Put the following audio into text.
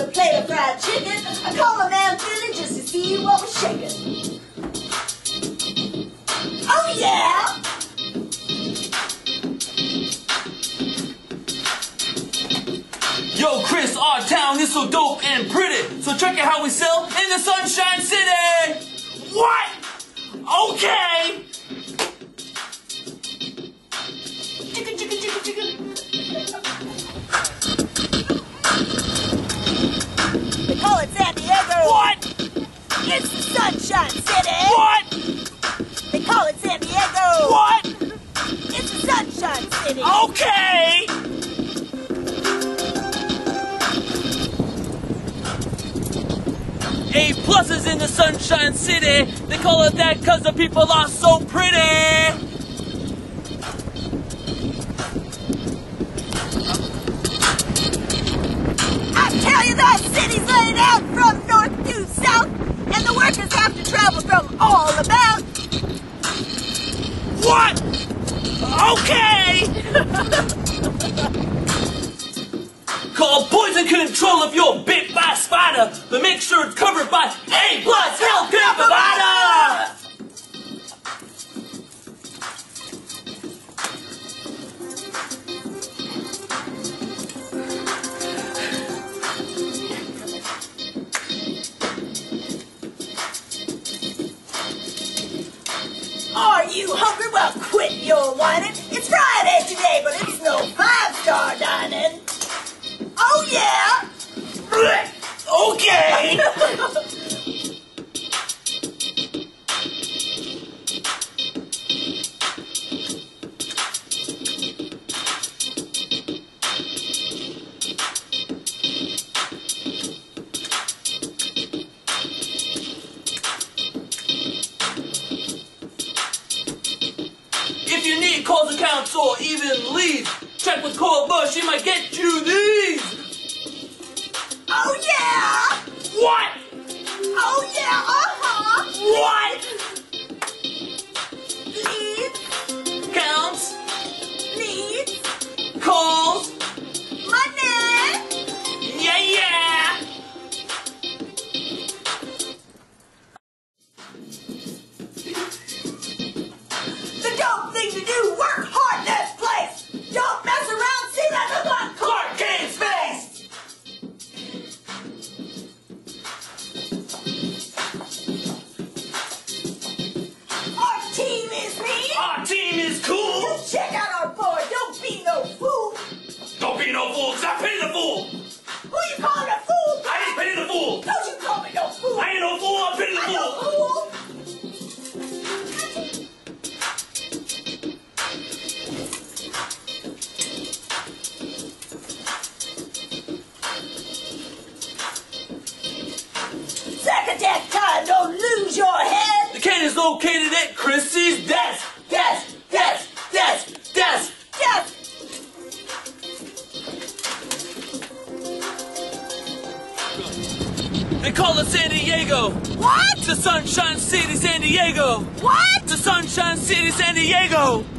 plate of fried chicken. I called my man Billy just to see what was shaking. Oh yeah! Yo, Chris, our town is so dope and pretty. So check out how we sell in the Sunshine City. What? Okay. Chicken, chicken, chicken, chicken. They call it San Diego. What? It's the Sunshine City. What? They call it San Diego. What? It's the Sunshine City. Okay. A+ is in the Sunshine City. They call it that cause the people are so pretty. I tell you, that city's laid out from north to south, and the workers have to travel from all about. What? Okay. Call poison control if you're bit by a spider, but make sure it's covered by A+ healthcare provider. Are you hungry? Well, quit your whining. It's Friday today, but it's no five-star dining. Oh, yeah! Okay. If you need calls, accounts, or even leads, check with Cole Bush. He might get you these. Oh, yeah! What? Oh, yeah, uh-huh! What? Leads, Counts, leads, calls, money! yeah, yeah. The dope thing to do, work hard in this place! Don't mess around, see that look like Clark Kent's face. our team is mean! Our team is cool. Check out our board, don't be no fool! Don't be no fool, 'cause I pay the fool. Who you calling a fool? I ain't paying the fool. Don't you call me no fool! I ain't no fool, I'm paying the I'm no fool. fool! Second that time, don't lose your head! The can is located at Chrissy's desk. Desk, desk, desk, desk. Yes! They call it San Diego. What? The Sunshine City, San Diego. What? The Sunshine City, San Diego.